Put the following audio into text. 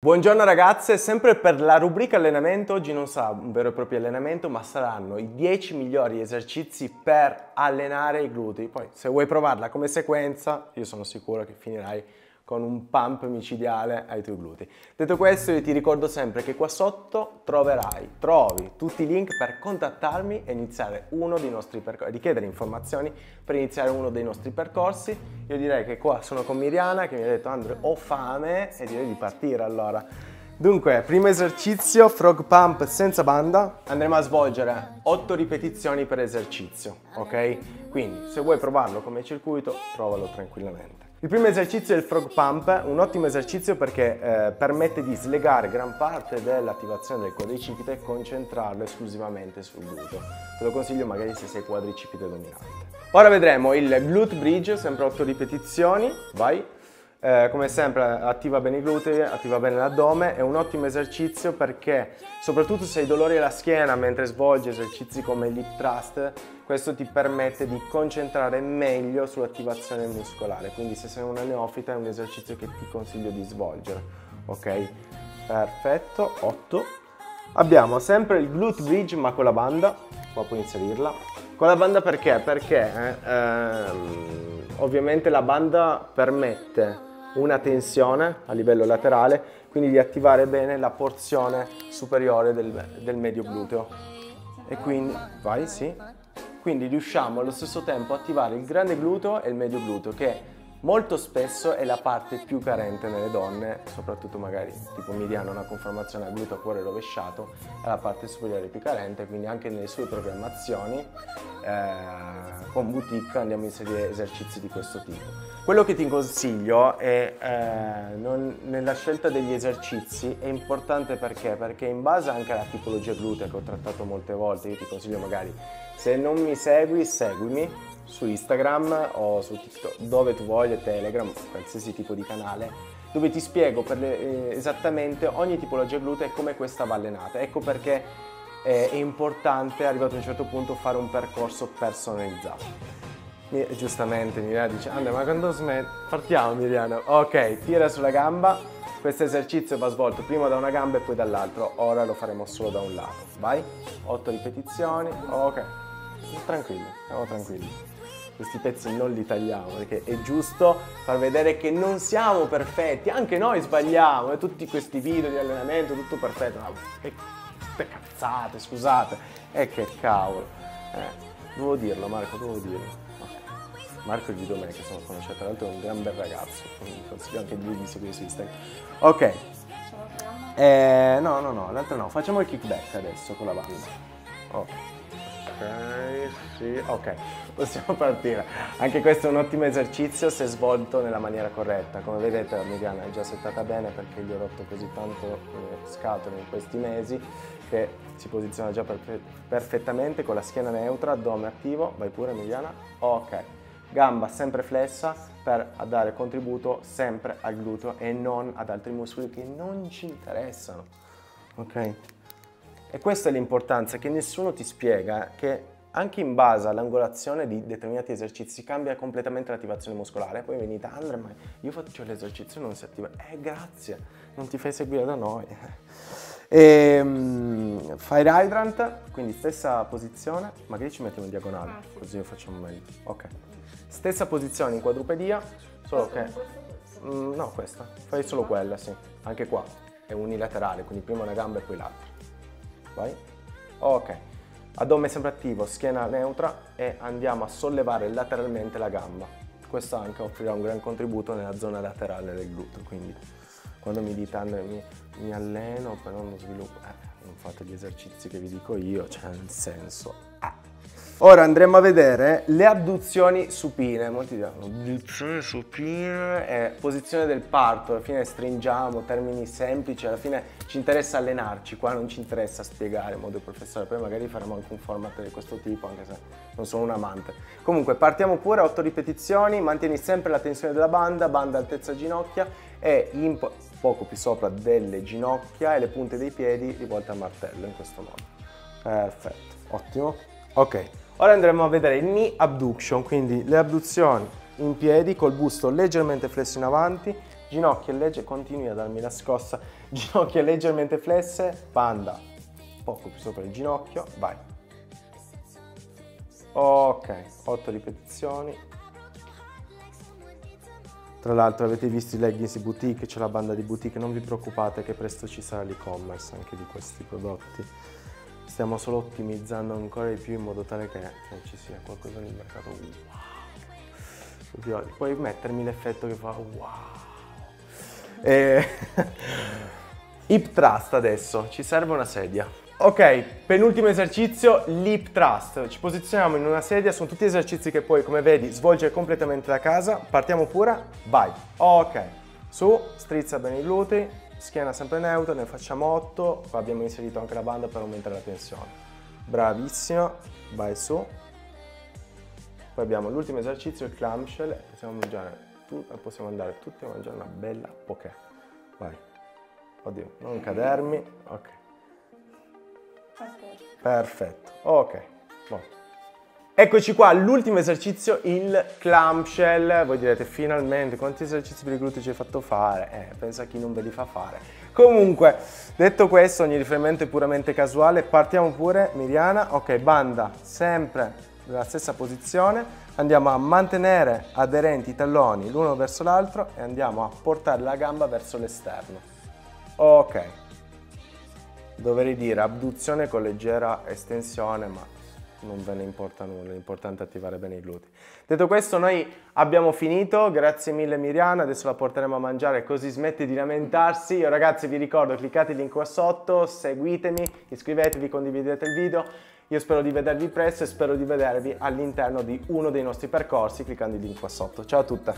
Buongiorno ragazze, sempre per la rubrica allenamento, oggi non sarà un vero e proprio allenamento, ma saranno i 10 migliori esercizi per allenare i glutei. Poi se vuoi provarla come sequenza, io sono sicuro che finirai con un pump micidiale ai tuoi glutei. Detto questo, io ti ricordo sempre che qua sotto trovi tutti i link per contattarmi e iniziare uno dei nostri percorsi, richiedere informazioni per iniziare uno dei nostri percorsi. Io direi che qua sono con Miriana che mi ha detto Andre, ho fame e direi di partire allora. Dunque, primo esercizio, frog pump senza banda. Andremo a svolgere 8 ripetizioni per esercizio, ok? Quindi se vuoi provarlo come circuito, provalo tranquillamente. Il primo esercizio è il frog pump, un ottimo esercizio perché permette di slegare gran parte dell'attivazione del quadricipite e concentrarlo esclusivamente sul gluteo. Te lo consiglio magari se sei quadricipite dominante. Ora vedremo il glute bridge, sempre 8 ripetizioni, vai. Come sempre attiva bene i glutei, attiva bene l'addome, è un ottimo esercizio perché soprattutto se hai dolori alla schiena mentre svolgi esercizi come l'hip thrust, questo ti permette di concentrare meglio sull'attivazione muscolare, quindi se sei una neofita è un esercizio che ti consiglio di svolgere, ok? Perfetto, 8. Abbiamo sempre il glute bridge ma con la banda, qua puoi inserirla. Con la banda perché? Perché ovviamente la banda permette una tensione a livello laterale, quindi di attivare bene la porzione superiore del medio gluteo. E quindi, vai, sì. Quindi riusciamo allo stesso tempo a attivare il grande gluteo e il medio gluteo, che molto spesso è la parte più carente nelle donne, soprattutto magari tipo Miriana, una conformazione a gluteo a cuore rovesciato, è la parte superiore più carente, quindi anche nelle sue programmazioni con boutique andiamo a inserire esercizi di questo tipo. Quello che ti consiglio è nella scelta degli esercizi è importante perché in base anche alla tipologia glutea che ho trattato molte volte, io ti consiglio magari se non mi segui, seguimi su Instagram o su TikTok, dove tu voglia, Telegram, qualsiasi tipo di canale, dove ti spiego esattamente ogni tipologia glutea e come questa va allenata. Ecco perché è importante, arrivato a un certo punto, fare un percorso personalizzato. Giustamente Miriana dice, Andrea, ma quando smetti? Partiamo Miriana. Ok, tira sulla gamba. Questo esercizio va svolto prima da una gamba e poi dall'altro. Ora lo faremo solo da un lato. Vai, 8 ripetizioni. Ok, tranquilli, siamo tranquilli. Questi pezzi non li tagliamo perché è giusto far vedere che non siamo perfetti, anche noi sbagliamo, e tutti questi video di allenamento, tutto perfetto, ma che cazzate, scusate, e che cavolo, dovevo dirlo Marco, dovevo dirlo. Marco è il video me che sono conosciuto, tra l'altro è un gran bel ragazzo, quindi consiglio anche lui di seguire su Instagram. Ok, no, l'altro no, facciamo il kickback adesso con la banda. Ok. Ok, sì, ok, possiamo partire. Anche questo è un ottimo esercizio se svolto nella maniera corretta. Come vedete la Miriana è già settata bene perché gli ho rotto così tanto le scatole in questi mesi che si posiziona già perfettamente con la schiena neutra, addome attivo. Vai pure Miriana. Ok, gamba sempre flessa per dare contributo sempre al gluteo e non ad altri muscoli che non ci interessano. Ok? E questa è l'importanza che nessuno ti spiega, che anche in base all'angolazione di determinati esercizi cambia completamente l'attivazione muscolare. Poi venite, Andrea, ma io faccio l'esercizio e non si attiva. Grazie, non ti fai seguire da noi. Fire hydrant, quindi stessa posizione, magari ci mettiamo in diagonale, così lo facciamo meglio. Ok, stessa posizione in quadrupedia, solo che... no, questa, fai solo quella, sì. Anche qua è unilaterale, quindi prima una gamba e poi l'altra. Vai. Ok, addome sempre attivo, schiena neutra e andiamo a sollevare lateralmente la gamba. Questo anche offrirà un gran contributo nella zona laterale del gluteo, quindi quando mi dite Andrea mi alleno però non sviluppo, non fate gli esercizi che vi dico io, cioè nel senso... Ora andremo a vedere le adduzioni supine. Molti dicono adduzioni supine, posizione del parto, alla fine stringiamo, termini semplici, alla fine ci interessa allenarci, qua non ci interessa spiegare in modo professionale, poi magari faremo anche un format di questo tipo, anche se non sono un amante. Comunque partiamo pure, 8 ripetizioni, mantieni sempre la tensione della banda altezza ginocchia e poco più sopra delle ginocchia e le punte dei piedi rivolte al martello, in questo modo. Perfetto, ottimo. Ok. Ora andremo a vedere il knee abduction, quindi le abduzioni in piedi col busto leggermente flesso in avanti, ginocchia leggere, continui a darmi la scossa, ginocchia leggermente flesse, banda, poco più sopra il ginocchio, vai. Ok, 8 ripetizioni. Tra l'altro avete visto i leggings di boutique, c'è la banda di boutique, non vi preoccupate che presto ci sarà l'e-commerce anche di questi prodotti. Stiamo solo ottimizzando ancora di più in modo tale che ci sia qualcosa nel mercato. Wow! Puoi mettermi l'effetto che fa wow! Hip thrust adesso, ci serve una sedia. Ok, penultimo esercizio, l'hip thrust. Ci posizioniamo in una sedia, sono tutti esercizi che puoi, come vedi, svolgere completamente da casa. Partiamo pure, vai. Ok, su, strizza bene i glutei, schiena sempre neutra, ne facciamo 8. Qua abbiamo inserito anche la banda per aumentare la tensione. Bravissimo, vai su. Poi abbiamo l'ultimo esercizio, il clamshell, possiamo andare tutti a mangiare una bella poké. Vai. Oddio, non cadermi, ok. Perfetto, ok. Buon. Eccoci qua, l'ultimo esercizio, il clamshell. Voi direte, finalmente, quanti esercizi per i glutei ci hai fatto fare? Pensa a chi non ve li fa fare. Comunque, detto questo, ogni riferimento è puramente casuale. Partiamo pure, Miriana. Ok, banda, sempre nella stessa posizione. Andiamo a mantenere aderenti i talloni l'uno verso l'altro e andiamo a portare la gamba verso l'esterno. Ok. Dovrei dire abduzione con leggera estensione, ma non ve ne importa nulla, l'importante è attivare bene i glutei. Detto questo, noi abbiamo finito, grazie mille Miriana, adesso la porteremo a mangiare così smette di lamentarsi. Io ragazzi vi ricordo, cliccate il link qua sotto, seguitemi, iscrivetevi, condividete il video. Io spero di vedervi presto e spero di vedervi all'interno di uno dei nostri percorsi cliccando il link qua sotto. Ciao a tutte!